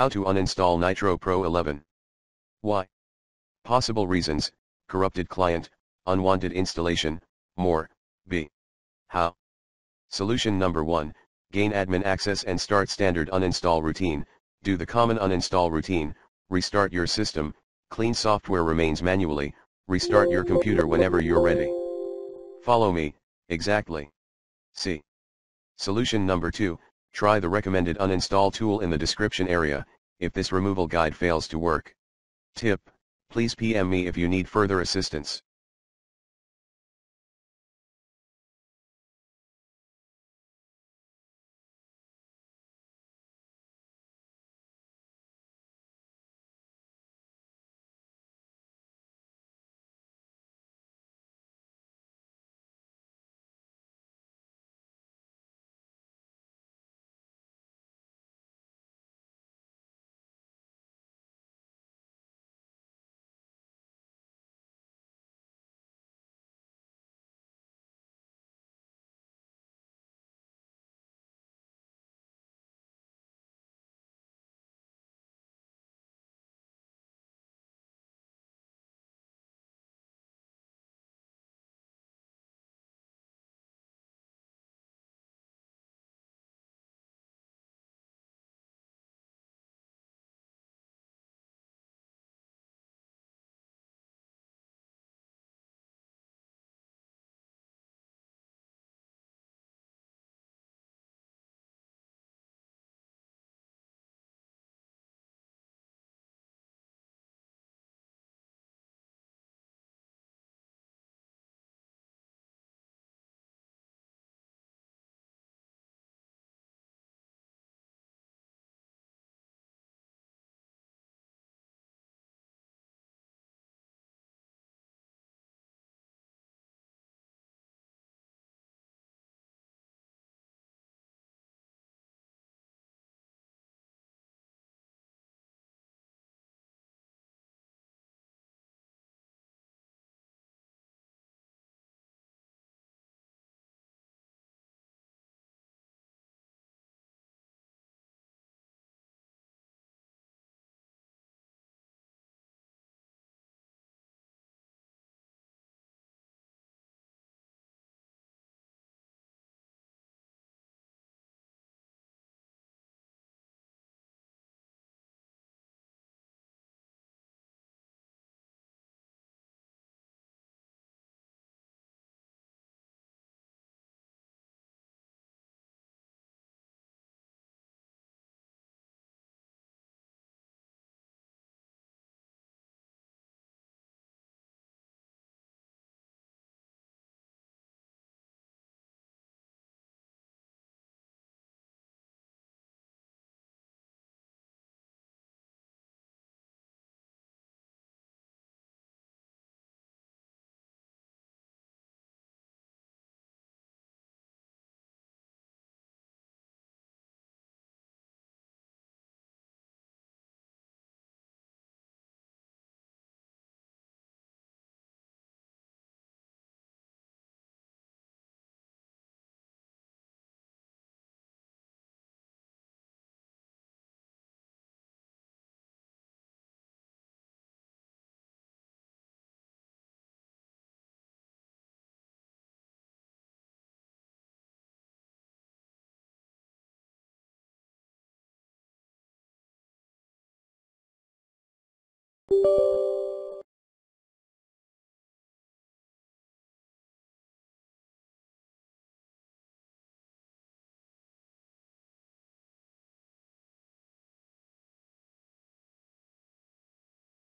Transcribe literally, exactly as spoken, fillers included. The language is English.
How to uninstall Nitro Pro eleven. Why? Possible reasons: corrupted client, unwanted installation, more. B. How? Solution number one, gain admin access and start standard uninstall routine. Do the common uninstall routine, restart your system, clean software remains manually, restart your computer whenever you're ready. Follow me, exactly. C. Solution number two, try the recommended uninstall tool in the description area, if this removal guide fails to work. Tip, please P M me if you need further assistance. You